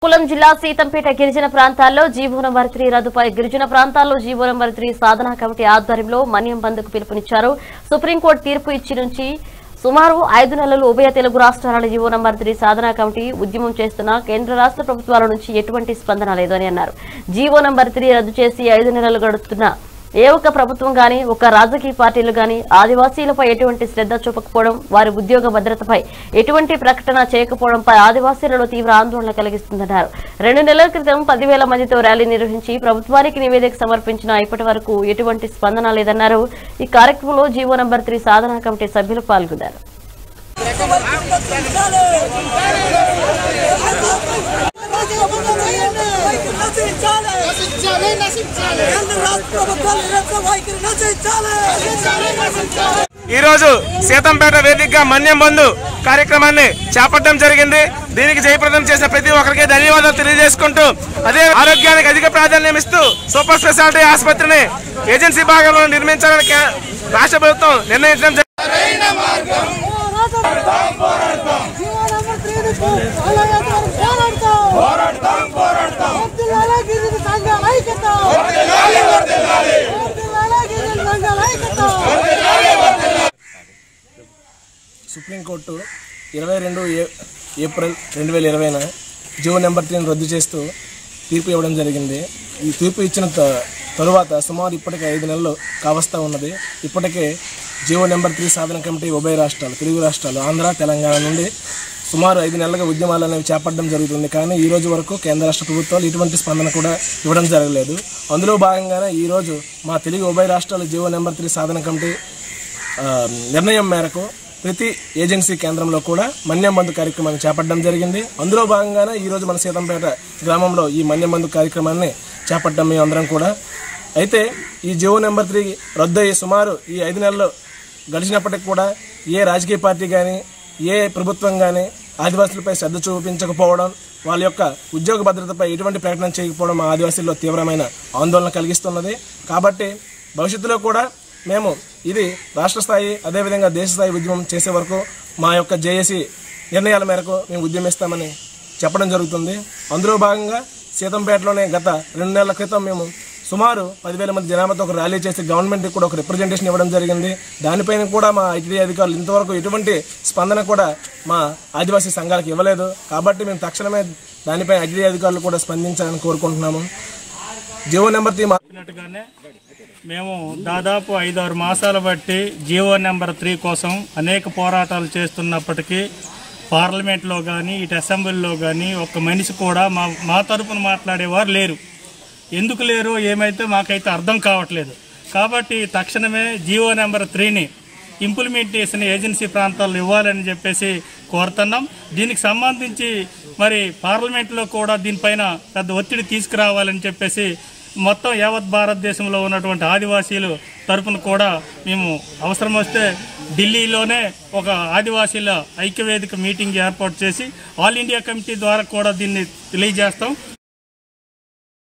కులం జిల్లా సీతంపేట గిరిజన ప్రాంతాల్లో జీవో నంబర్ 3 రద్దుపై గిరిజన ప్రాంతాల్లో జీవో నంబర్ 3 సాధనా కమిటీ ఆధ్వర్యంలో మన్యం బంద్కు పిలుపునిచ్చారు. సుప్రీంకోర్టు తీర్పు ఇచ్చి నుంచి సుమారు 5 నెలలు ఉభయ తెలుగు రాష్ట్రాల జీవో నంబర్ 3 సాధనా కమిటీ ఉద్యమం చేస్తున్న కేంద్ర రాష్ట్ర ప్రభుత్వాల నుంచి ఎటువంటి స్పందన లేదని అన్నారు. జీవో నంబర్ 3 రద్దు చేసి 5 నెలలు గడుస్తున్న ఏ ఒక్క ప్రభుత్వం గాని ఒక రాజకీయ పార్టీలు గాని ఆదివాసీలపై ఎటువంటి శ్రద్ధ చూపకపోవడం, వారి ఉద్యోగ భద్రతపై ఎటువంటి ప్రకటన చేయకపోవడంపై ఆదివాసీలలో తీవ్ర ఆందోళన కలిగిస్తుందన్నారు. 2 నెలల క్రితం 10,000 మందితో ర్యాలీ నిర్వహించి ప్రభుత్వానికి నివేదిక సమర్పించినా ఇప్పటి వరకు ఎటువంటి స్పందన లేదన్నారు. ఈ కార్యక్రమంలో జీవో నంబర్ 3 సాధనా కమిటీ సభ్యులు పాల్గొన్నారు. ఈ రోజు సీతంపేట వేదికగా మన్యం బంధు కార్యక్రమాన్ని చేపట్టడం జరిగింది. దీనికి జయప్రదం చేసిన ప్రతి ఒక్కరికి ధన్యవాదాలు తెలియజేసుకుంటూ, అదే ఆరోగ్యానికి అధిక ప్రాధాన్యం ఇస్తూ సూపర్ స్పెషాలిటీ ఆసుపత్రిని ఏజెన్సీ భాగంలో నిర్మించాలని రాష్ట్ర ప్రభుత్వం నిర్ణయించడం జరిగింది. సుప్రీంకోర్టు 22 ఏప్రిల్ 2020న జీవో నెంబర్ 3 రద్దు చేస్తూ తీర్పు ఇవ్వడం జరిగింది. ఈ తీర్పు ఇచ్చిన తరువాత సుమారు ఇప్పటికే 5 నెలలు కావస్తా ఉన్నది. ఇప్పటికే జీవో నెంబర్ 3 సాధన కమిటీ ఉభయ రాష్ట్రాలు, తెలుగు రాష్ట్రాలు, ఆంధ్ర, తెలంగాణ నుండి సుమారు 5 నెలలుగా ఉద్యమాలు అనేవి చేపట్టడం జరుగుతుంది. కానీ ఈ రోజు వరకు కేంద్ర రాష్ట్ర ప్రభుత్వాలు ఎటువంటి స్పందన కూడా ఇవ్వడం జరగలేదు. అందులో భాగంగానే ఈరోజు మా తెలుగు ఉభయ రాష్ట్రాల జీవో నెంబర్ 3 సాధన కమిటీ నిర్ణయం మేరకు ప్రతి ఏజెన్సీ కేంద్రంలో కూడా మన్యం బంధు కార్యక్రమాన్ని చేపట్టడం జరిగింది. అందులో భాగంగానే ఈరోజు మన సీతంపేట గ్రామంలో ఈ మన్యం బంధు కార్యక్రమాన్ని చేపట్టడం మేము అందరం కూడా. అయితే ఈ జీవో నెంబర్ 3 రద్దు అయ్యి సుమారు ఈ 5 నెలలు గడిచినప్పటికీ కూడా ఏ రాజకీయ పార్టీ కానీ ఏ ప్రభుత్వం కానీ ఆదివాసులపై శ్రద్ధ చూపించకపోవడం, వాళ్ళ యొక్క ఉద్యోగ భద్రతపై ఎటువంటి ప్రకటన చేయకపోవడం మా ఆదివాసీల్లో తీవ్రమైన ఆందోళన కలిగిస్తున్నది. కాబట్టి భవిష్యత్తులో కూడా మేము ఇది రాష్ట్ర స్థాయి అదేవిధంగా దేశ స్థాయి ఉద్యమం చేసే వరకు మా యొక్క జేఏసీ నిర్ణయాల మేరకు మేము ఉద్యమిస్తామని చెప్పడం జరుగుతుంది. అందులో భాగంగా సీతంపేటలోనే గత 2 నెలల క్రితం మేము సుమారు 10,000 మంది జనాభాతో ఒక ర్యాలీ చేసి గవర్నమెంట్కి కూడా ఒక రిప్రజెంటేషన్ ఇవ్వడం జరిగింది. దానిపైన కూడా మా ఐటీడీ అధికారులు ఇంతవరకు ఎటువంటి స్పందన కూడా మా ఆదివాసీ సంఘాలకు ఇవ్వలేదు. కాబట్టి మేము తక్షణమే దానిపై ఐటీడీ అధికారులు కూడా స్పందించాలని కోరుకుంటున్నాము. జీవో నెంబర్ 3 మేము దాదాపు 5-6 మాసాలు బట్టి జీవో నెంబర్ 3 కోసం అనేక పోరాటాలు చేస్తున్నప్పటికీ పార్లమెంట్లో కానీ ఇటు అసెంబ్లీలో కానీ ఒక్క మనిషి కూడా మా తరపున మాట్లాడేవారు లేరు. ఎందుకు లేరు ఏమైతే మాకైతే అర్థం కావట్లేదు. కాబట్టి తక్షణమే జీవో నెంబర్ 3ని ఇంప్లిమెంటేషన్ ఏజెన్సీ ప్రాంతాల్లో ఇవ్వాలని చెప్పేసి కోరుతున్నాం. దీనికి సంబంధించి మరి పార్లమెంట్లో కూడా దీనిపైన పెద్ద ఒత్తిడి తీసుకురావాలని చెప్పేసి మొత్తం యావత్ భారతదేశంలో ఉన్నటువంటి ఆదివాసీలు తరపున కూడా మేము అవసరం వస్తే ఢిల్లీలోనే ఒక ఆదివాసీల ఐక్యవేదిక మీటింగ్ ఏర్పాటు చేసి ఆల్ ఇండియా కమిటీ ద్వారా కూడా దీన్ని తెలియజేస్తాం.